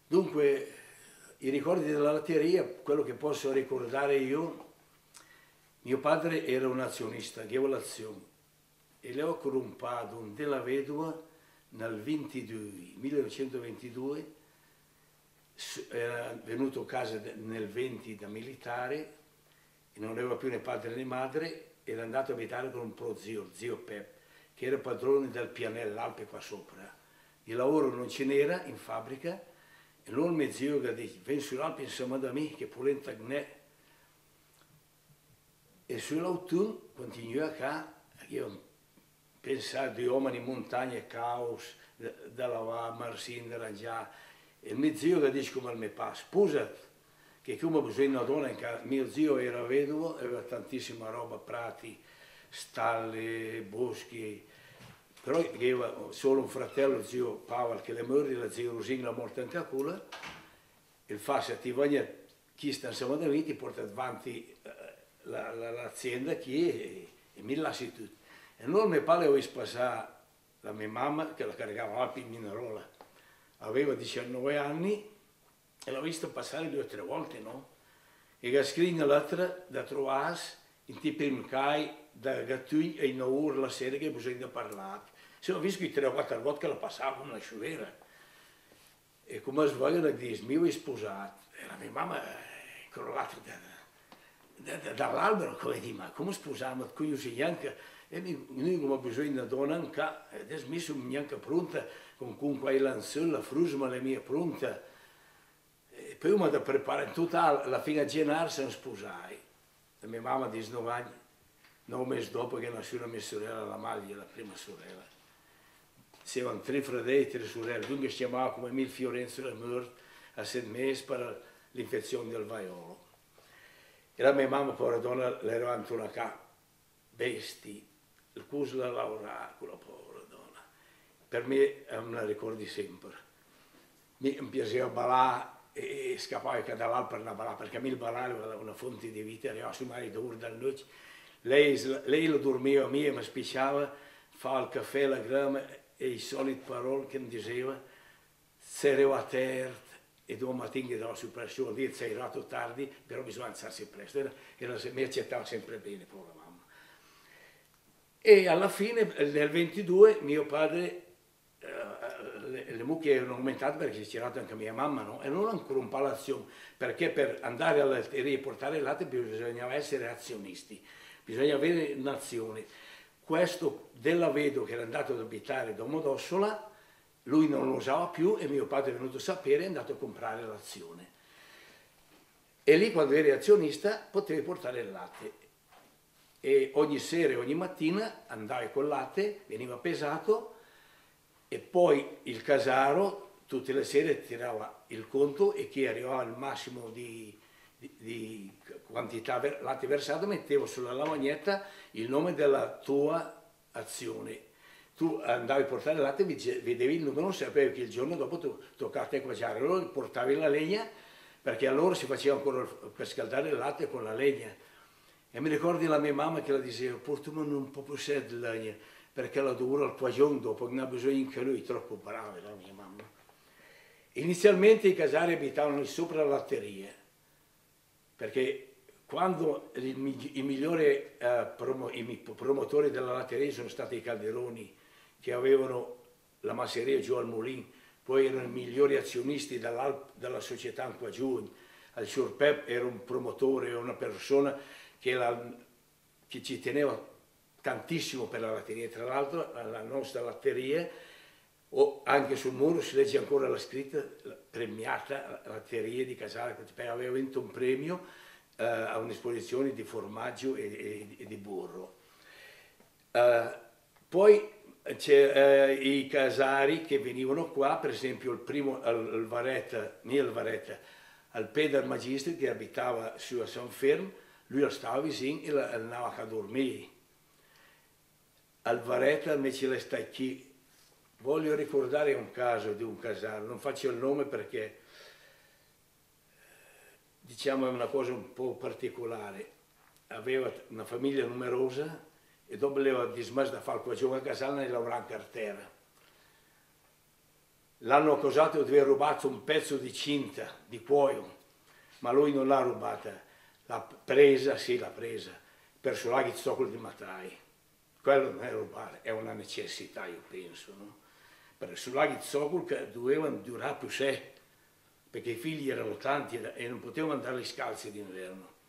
Dunque, i ricordi della latteria, quello che posso ricordare io, mio padre era un azionista, aveva l'azione, e le ho comprato della vedova nel 1922, era venuto a casa nel 20 da militare, e non aveva più né padre né madre, era andato a abitare con un prozio, zio Pep, che era padrone del Pianella Alpe qua sopra. Di lavoro non ce n'era in fabbrica, e allora mio zio che dice, vieni sull'Alpe insieme a me, che polenta ne. E sull'autunno continuava qua, io pensavo di uomini in montagna, caos, da lavare, marsin, da mangiare. E mio zio che dice come mi fa, sposati, che come bisogna una donna in casa. Mio zio era vedovo, aveva tantissima roba, prati, stalle, boschi, però aveva solo un fratello, zio Paolo, che le morì, la zia Rosina morta anche a culla, e il fa se ti voglio chi sta insieme da me, ti porta avanti l'azienda chi e mi lasci tutto. E allora mio padre aveva passato la mia mamma, che la caricava Alpi in Minerola, aveva 19 anni e l'ho visto passare 2 o 3 volte, no? E che scrive l'altra da trovare in tipo in cai da gattui e in ora la sera che bisogna parlare. Se ho visto che 3 o 4 volte che la passava una sciuvera. E come sbaglio la dice, mi avevo sposato. E la mia mamma è crollata dall'albero, come dice, ma come sposiamo? Qui si neanche, e noi come bisogna donna anche, adesso mi sono neanche pronta, con quei lanzoni, la frusma la mia pronta. E poi mi da preparare tutta la fine a gennaio sono sposai. La mia mamma di 19 anni, 9 mesi dopo che nasce la mia sorella, la maglia, la prima sorella. Siamo 3 fratelli e 3 sorelle, dunque si chiamava come Mil Fiorenzo la morte a 7 mesi per l'infezione del vaiolo. E la mia mamma, povera donna, l'era una ca besti, il cuso la lavorava, quella povera donna. Per me me la ricordi sempre. Mi piaceva ballare e scappare dall'alto per la ballare, perché a me il ballare era una fonte di vita, arrivava su mare d'ora dal notte. Lei lo dormiva a me e mi spicciava, fa il caffè, la grama e le solite parole che mi diceva, sarò a terra. E domattina che davo su pressione, lì sei arrivato tardi, però bisogna alzarsi presto. Mi accettava sempre bene, povera mamma. E alla fine, nel 22, mio padre, le mucche erano aumentate perché si è tirato anche mia mamma, no? E non ancora un palazzone, perché per andare all'alteria e portare il latte bisognava essere azionisti, bisogna avere un'azione. Questo della vedova che era andato ad abitare a Domodossola, lui non lo usava più e mio padre è venuto a sapere e è andato a comprare l'azione. E lì quando eri azionista potevi portare il latte. E ogni sera e ogni mattina andavi col latte, veniva pesato e poi il casaro tutte le sere tirava il conto e chi arrivava al massimo di quantità latte versato metteva sulla lavagnetta il nome della tua azione. Tu andavi a portare il latte, vedevi il numero, non sapevi che il giorno dopo toccava a te cuociare. Allora portavi la legna, perché allora si faceva ancora per scaldare il latte con la legna. E mi ricordi la mia mamma che la diceva, portami un po' più di legna, perché la dura il tuo giorno dopo, che ne ha bisogno anche lui, troppo brava la mia mamma. Inizialmente i casari abitavano sopra la latteria, perché quando i migliori promotori della latteria sono stati i Calderoni, che avevano la masseria giù al Molin, poi erano i migliori azionisti della società qua giù. Il signor Pep era un promotore, una persona che ci teneva tantissimo per la latteria. Tra l'altro la nostra latteria, anche sul muro si legge ancora la scritta premiata latteria di Casale, perché aveva vinto un premio a un'esposizione di formaggio e di burro. Poi c'è i casari che venivano qua, per esempio il primo al Varetta, nel Varetta, al Pedro Magistri che abitava su a San Fermo, lui stava vicino e andava a dormire. Al Varetta invece lei sta qui. Voglio ricordare un caso di un casale, non faccio il nome perché diciamo è una cosa un po' particolare. Aveva una famiglia numerosa e dopo aveva dismesso da fare quel gioco a casale e lavorava in cartera. l'hanno accusato di aver rubato un pezzo di cinta, di cuoio, ma lui non l'ha rubata, l'ha presa, sì l'ha presa, per sulaghi zoccoli di matrai. Quello non è rubare, è una necessità, io penso, no? Per sulaghi zoccoli che dovevano durare più sé, perché i figli erano tanti e non potevano andare scalzi d'inverno.